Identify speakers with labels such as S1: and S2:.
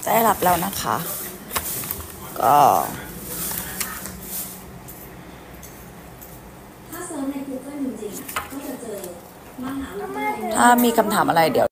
S1: ได้รับแล้วนะคะ ก็ถ้ามีคำถามอะไรเดี๋ยว